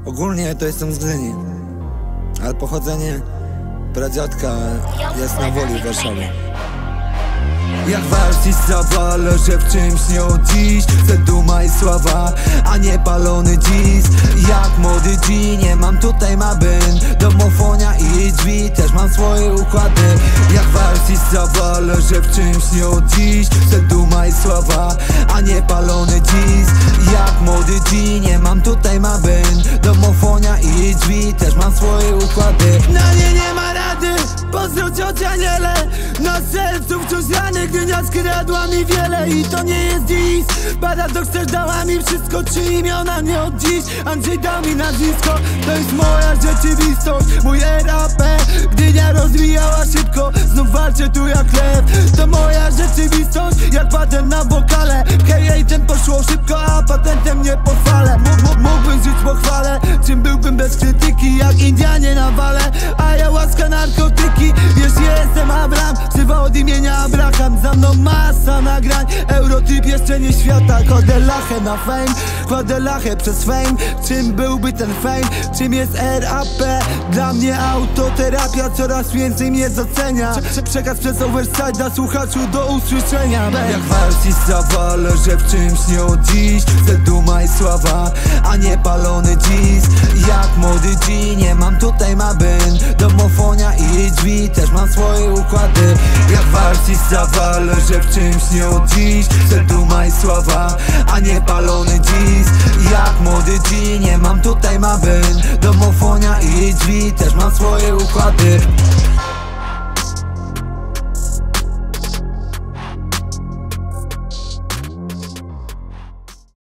Ogólnie to jestem z Gdyni, ale pochodzenie pradziadka jest na Woli w Warszawie. Jak artysta walę, że w czymś nie od dziś. Chcę duma i sława, a nie palony dziś. Jak młody G, nie mam tutaj ma byn. Domofonia i drzwi, też mam swoje układy. Jak artysta walę, że w czymś nie od dziś. Chcę duma i sława, a nie palony dziś. Jak młody G, nie mam tutaj ma byn. Domofonia i drzwi, też mam swoje układy. Na nie ma rady, pozdro ciocia Niele. Na sercu wciąż rany, Gdynia skradła mi wiele i to nie jest dziś. Paradoks też dała mi wszystko, 3 imiona nie od dziś. Andrzej dał mi nazwisko, to jest moja rzeczywistość. Mój RAP, Gdynia rozwijała szybko. Znów walczę tu jak lew, to moja rzeczywistość. Jak patent na wokale, hej, poszło szybko, a patentem nie pochwalę. Mógłbym żyć po chwale, czym byłbym bez krytyki. Jak Indianie na wale, a ja łaska narkotyki. Wiesz, jestem Abraham, wzywa od imienia Abraham. Za mną masa nagrań, eurotyp jeszcze nie świata. Kładę lachę na fame, kładę lachę przez fame. Czym byłby ten fame? Czym jest RAP? Dla mnie autoterapia, coraz więcej mnie docenia. Przekaz przez Overside dla słuchaczu do usłyszenia. Jak artysta walę, że w czymś nie od dziś. Chcę duma i sława, a nie palony dziś. Jak młody G, nie mam tutaj ma byn. Domofonia i drzwi, też mam swoje układy. Jak artysta walę, że w czymś nie od dziś. Chcę duma i sława, a nie palony dziś. Jak młody G, nie mam tutaj ma byn. Domofonia i drzwi, też mam swoje układy.